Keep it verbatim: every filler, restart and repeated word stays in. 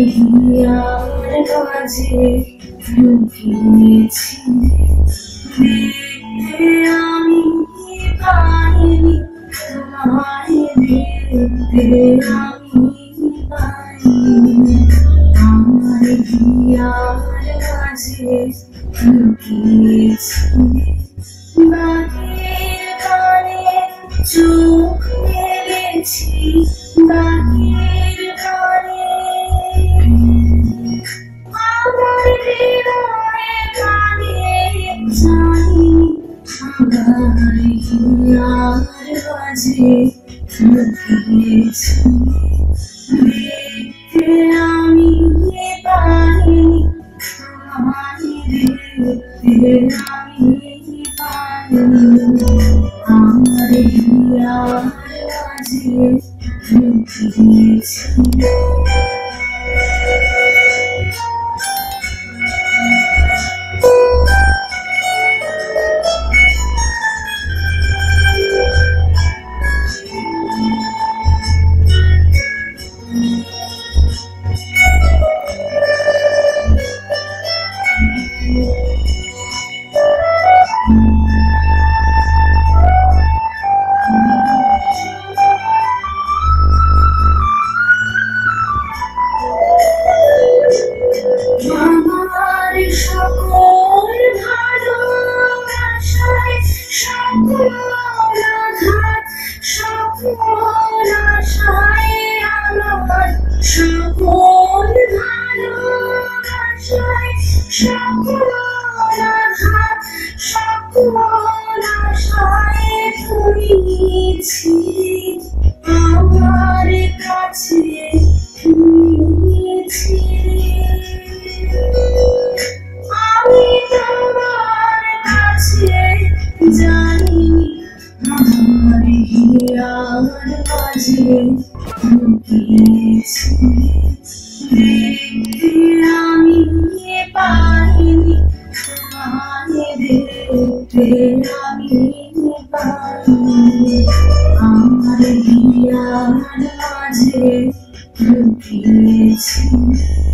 Here কাছে লুকিয়েছি দেখতে আমি পাইনি তোমায় দেখতে আমি পাইনি আমার হিয়ার কাছে লুকিয়েছি বাহির কানে চোখ মেলেছি বাহির কানে আমার হৃদয়ে কানে জানি আমার হিয়ার কাছে লুকিয়েছি দেখতে আমি পাইনি তোমায় দেখতে আমি আমার হিয়ার কাছে লুকিয়েছি আমার সকল ভালোবাসায় সকল আঘাত সকল আশায় আমার সকল ভালোবাসায় সকল আঘাত সকল আশায় তুমি ছিলে আমার কাছে তুমি ছিলে আমি তোমার কাছে জানি আমার হিয়ার কাছে লুকিয়েছি দেখতে আমি পাইনি তোমায় দেখতে আমি পাইনি আমার হিয়ার কাছে লুকিয়েছি।